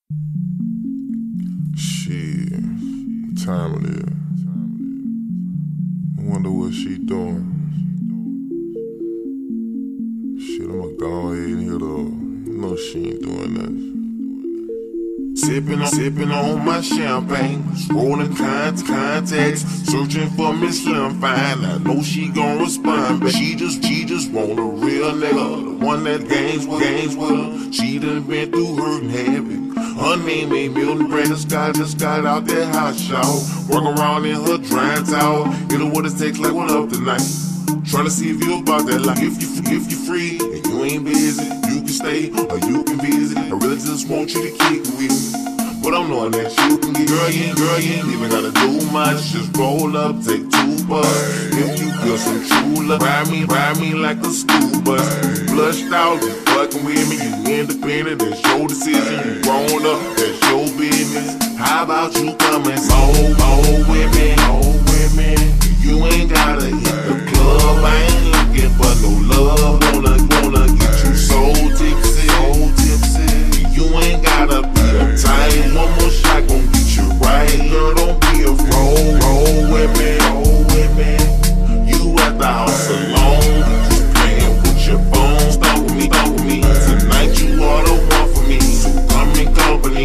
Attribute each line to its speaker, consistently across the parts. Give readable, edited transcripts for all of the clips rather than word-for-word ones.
Speaker 1: Shit, what time it is? I wonder what she doing. Shit, I'ma go ahead and hit her. No, she ain't doing nothing. Sipping on my champagne, scrolling contacts, searching for Miss Slim Fine. I know she gon' respond, but she just want a real nigga, the one that games with her. She done been through hurt and havoc. Her name ain't Milton Brandon Scott, just got out that hot shower, walk around in her drying towel. Hit her with a text like, what up tonight? Tryna see if you about that life. If you free and you ain't busy, you can stay or you can visit. I really just want you to kick it with me, but I'm knowing that you can get. Girl, you ain't even gotta do much. Just roll up, take 2 bucks. If you feel some true love, ride me like a school bus. Flushed out, you fucking with me. You independent, that's your decision. You grown up, that's your business. How about you come and roll with me? You ain't gotta hit the club. I ain't looking for no love. Wanna get you so tipsy. You ain't gotta be uptight. One more shot gon' get you right. Girl, don't be afraid. Roll with me. You at the house alone, just playing with your phone. Stop with me. Tonight you are the one for me. So come in company.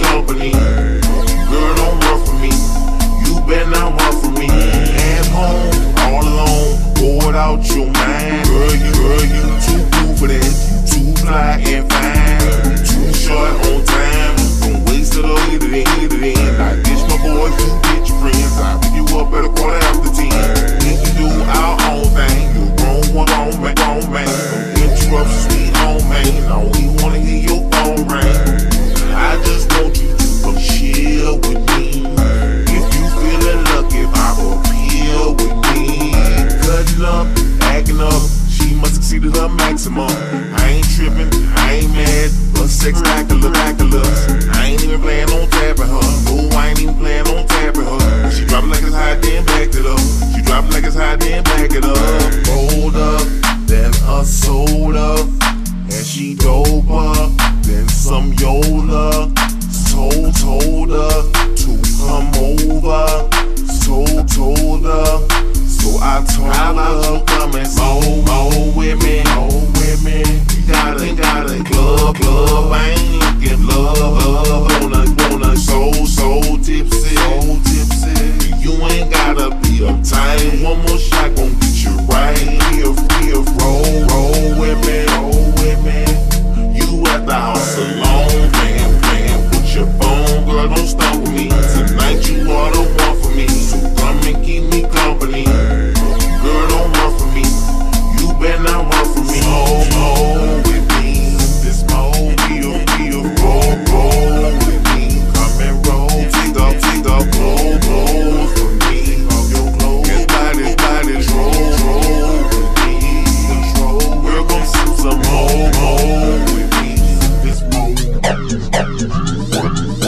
Speaker 1: Girl, don't run for me. You better not run for me. At home, all alone, pour it out your mind. Girl, you too cool for that. You too fly and fine. Too short on time. Don't waste it or hit it in. I ditch my boys, you get your friends. I pick you up at 10:15. We can do our own thing. You grown man. Don't interrupt, sweet home man. I don't even wanna hear your phone ring. I just want you to come chill with me. If you feeling lucky, pop up here with me. Cutting up, acting up, she must exceeded her maximum. I ain't tripping, I ain't mad, but sex spectaculars. I ain't even plan on tapping her. No, I ain't even plan on tapping her. She drop it like it's hot, then back it up. She drop it like it's hot, then back it up. Rolled up, then a soda, and she doper, then some Yola. Told her to come over. Told her. So I told her, come and roll with me. You got a club. I ain't looking love. Wanna so tipsy. You ain't gotta be uptight. One more shot gon' get you right. Feel roll with me. You at the house alone, playing with your phone. Girl, don't stop with me. Tonight you are the one for me. So come and keep me company. Girl, don't run for me. You better not run for me. Roll with me. This mode, we'll roll with me. Come and roll. Take the clothes for me. Off your clothes. Your body's roll with me. Control. We're gon' sip some more with me. This mode.